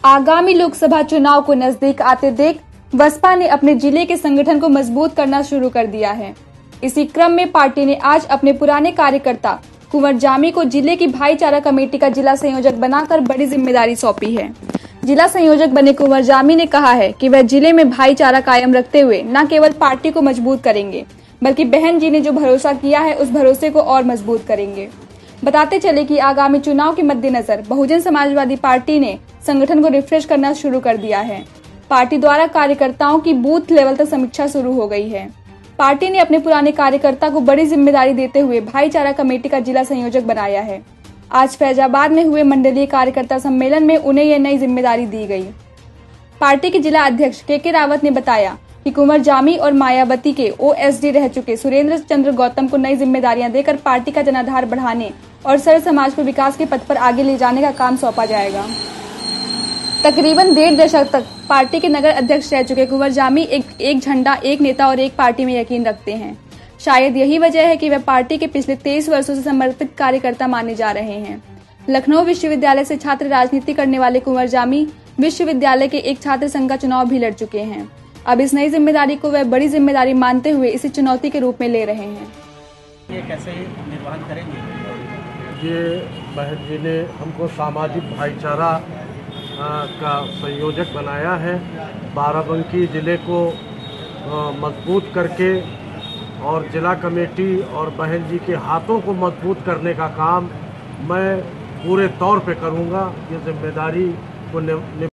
आगामी लोकसभा चुनाव को नजदीक आते देख बसपा ने अपने जिले के संगठन को मजबूत करना शुरू कर दिया है। इसी क्रम में पार्टी ने आज अपने पुराने कार्यकर्ता कुंवर जामी को जिले की भाईचारा कमेटी का जिला संयोजक बनाकर बड़ी जिम्मेदारी सौंपी है। जिला संयोजक बने कुंवर जामी ने कहा है कि वह जिले में भाईचारा कायम रखते हुए न केवल पार्टी को मजबूत करेंगे बल्कि बहन जी ने जो भरोसा किया है उस भरोसे को और मजबूत करेंगे। बताते चले कि आगामी चुनाव के मद्देनजर बहुजन समाजवादी पार्टी ने संगठन को रिफ्रेश करना शुरू कर दिया है। पार्टी द्वारा कार्यकर्ताओं की बूथ लेवल तक समीक्षा शुरू हो गई है। पार्टी ने अपने पुराने कार्यकर्ता को बड़ी जिम्मेदारी देते हुए भाईचारा कमेटी का जिला संयोजक बनाया है। आज फैजाबाद में हुए मंडलीय कार्यकर्ता सम्मेलन में उन्हें यह नई जिम्मेदारी दी गई। पार्टी के जिला अध्यक्ष के रावत ने बताया कि कुंवर जामी और मायावती के ओएसडी रह चुके सुरेंद्र चंद्र गौतम को नई जिम्मेदारियां देकर पार्टी का जनाधार बढ़ाने और सर्व समाज को विकास के पथ पर आगे ले जाने का काम सौंपा जाएगा। तकरीबन 1.5 दशक तक पार्टी के नगर अध्यक्ष रह चुके कुंवर जामी एक झंडा, एक नेता और एक पार्टी में यकीन रखते हैं। शायद यही वजह है कि वह पार्टी के पिछले 23 वर्षों से समर्पित कार्यकर्ता माने जा रहे हैं। लखनऊ विश्वविद्यालय से छात्र राजनीति करने वाले कुंवर जामी विश्वविद्यालय के एक छात्र संघ का चुनाव भी लड़ चुके हैं। अब इस नई जिम्मेदारी को वह बड़ी जिम्मेदारी मानते हुए इसे चुनौती के रूप में ले रहे हैं। ये कैसे निर्वहन करेंगे? ये बहन जी ने हमको सामाजिक भाईचारा का संयोजक बनाया है। बाराबंकी जिले को मजबूत करके और जिला कमेटी और बहन जी के हाथों को मजबूत करने का काम मैं पूरे तौर पे करूँगा। ये जिम्मेदारी को